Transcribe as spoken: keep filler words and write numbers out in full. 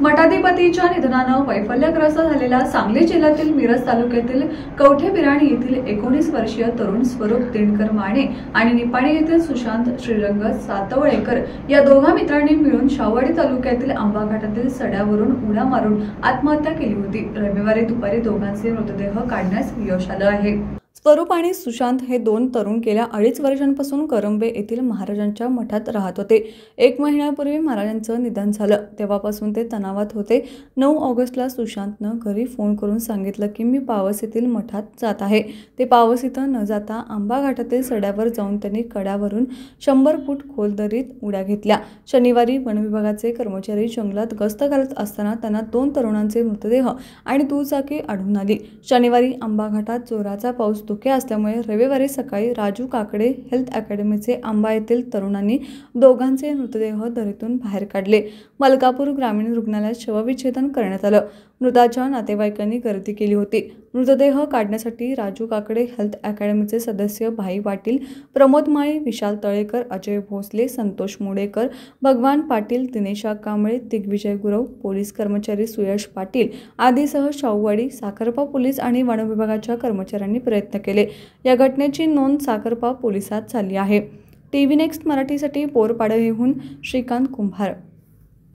मठाधिपतीच्या निधनानं वैफल्यग्रस्त झालेला सांगली जिल्ह्यातील मिरज तालुक्यातील कवठे बिराणी येथील एकोणीस वर्षीय तरुण स्वरूप दिनकर माने आणि निपाणी येथील सुशांत श्रीरंग सातवळेकर या दोघा मित्रांनी मिळून शाहूवाडी तालुक्यातील आंबा घाटातील सड्यावरून उड्या मारून आत्महत्या केली होती। रविवारी दुपारी दोघांचे मृतदेह काढण्यास यश आलं आहे। स्वरूप आणि सुशांत हे दोन तरुण गेल्या अडीच वर्षांपासून करंबे येथील महाराजांच्या मठात राहत होते। एक महिन्यापूर्वी महाराजांचं निधन झालं, तेव्हापासून ते तणावात होते। नऊ ऑगस्टला सुशांतनं घरी फोन करून सांगितलं की मी पावस येथील मठात जात आहे। ते पावस इथं न जाता आंबा घाटातील सड्यावर जाऊन त्यांनी कड्यावरून शंभर फूट खोल दरीत उड्या घेतल्या। शनिवारी वनविभागाचे कर्मचारी जंगलात गस्त घालत असताना त्यांना दोन तरुणांचे मृतदेह आणि दुचाकी आढळून आली। शनिवारी आंबा घाटात जोराचा पाऊस धोके असल्यामुळे रविवारी सकाळी राजू काकडे हेल्थ अकॅडमीचे आंबा येथील तरुणांनी दोघांचे मृतदेह दरीतून बाहेर काढले। मलकापूर ग्रामीण रुग्णालयात शवविच्छेदन करण्यात आलं। मृताच्या नातेवाईकांनी गर्दी केली होती। मृतदेह काढण्यासाठी राजू काकडे हेल्थ अकॅडमीचे सदस्य भाई पाटील, प्रमोद माळी, विशाल तळेकर, अजय भोसले, संतोष मुडेकर, भगवान पाटील, दिनेशा कांबळे, दिग्विजय गुरव, पोलीस कर्मचारी सुयश पाटील आदीसह शाहूवाडी, साखरपा पोलीस आणि वनविभागाच्या कर्मचाऱ्यांनी प्रयत्न केले। या घटनेची नोंद साखरपा पोलिसात झाली आहे। टीव्ही नेक्स्ट मराठीसाठी बोरपाडहून श्रीकांत कुंभार।